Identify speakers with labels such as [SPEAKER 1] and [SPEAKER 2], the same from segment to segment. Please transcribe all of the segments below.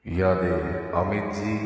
[SPEAKER 1] यादें अमित जी।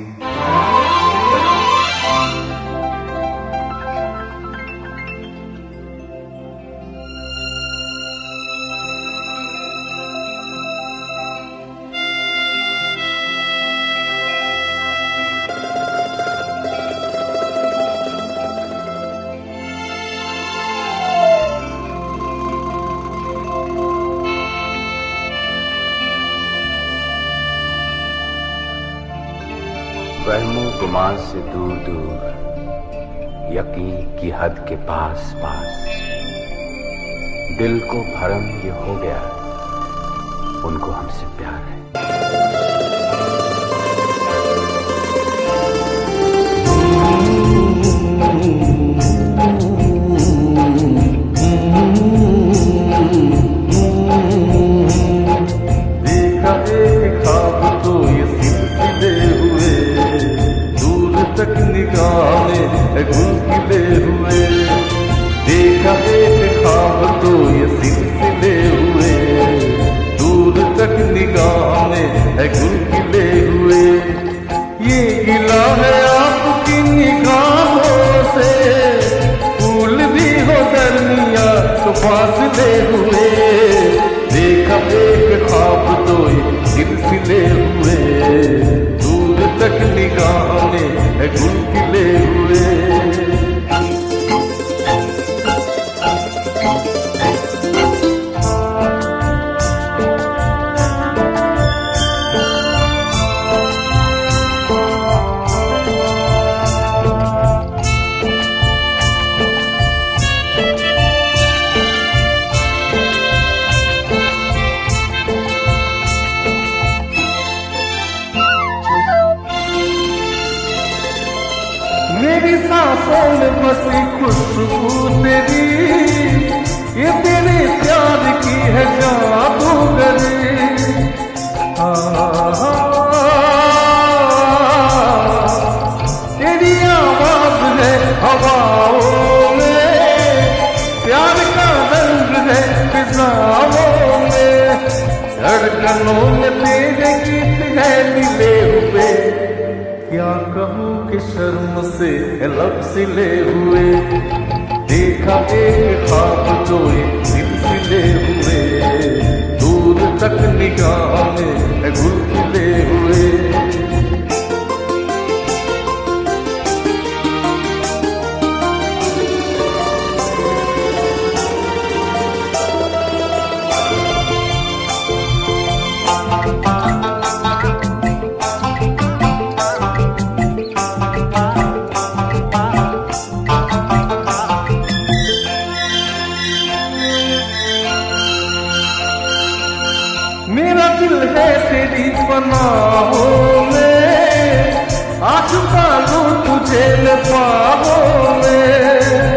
[SPEAKER 2] वहमो गुमान से दूर दूर, यकीन की हद के पास पास, दिल को भरम ये हो गया, उनको हमसे प्यार है।
[SPEAKER 1] देखा एक ख्वाब तो ये सिलसिले हुए, दूर तक निगाहें गुल खिले हुए। देखा एक ख्वाब तो ये सिलसिले हुए, दूर तक निगाहें गुल खिले हुए। ये गिला है आपकी निगाहों से, फूल भी हो दरमिया तो फासले हुए। देखा एक ख्वाब तो ये सिलसिले हुए, दूर तक निगाहें गुल खिले हुए। मेरी सांसों में बसी खुशबू तेरी, ये तेरे प्यार की है जादूगरी। तेरी आवाज है हवाओं में, प्यार का रंग है फिजाओं में। धड़कनों में तेरे गीत है मिले हुए, क्या कहूँ कि शर्म से लब सिले हुए। देखा एक ख्वाब तो ये सिलसिले हुए, दूर तक निगाहें गुल खिले हुए। मेरा दिल है तेरी पनाहों में, आ चुका लूं तुझे बाहों में।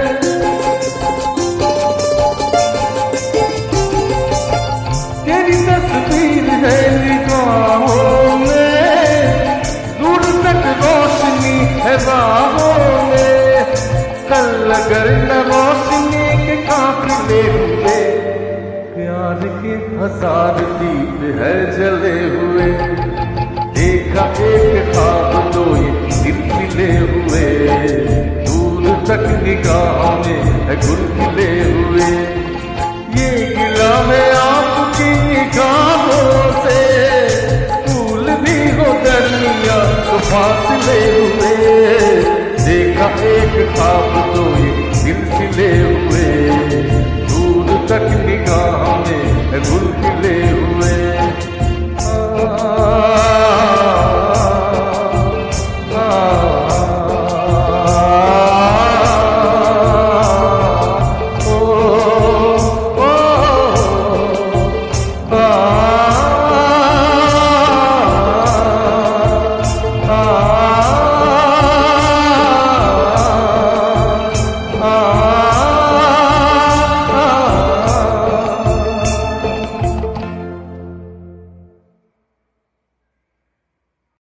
[SPEAKER 1] तेरी तस्वीर है निगाहों में, दूर तक रोशनी है राहों में। कल अगर न रोशनी के काफिले हुए, प्यार के हजार दीप है जले हुए। देखा एक ख्वाब तो ये सिलसिले हुए, दूर तक निगाहें गुल खिले हुए। ये गिला है आपकी निगाहों से, फूल भी हो दरमिया तो फासले हुए। देखा एक ख्वाब तो ये सिलसिले हुए, दूर तक निगाहें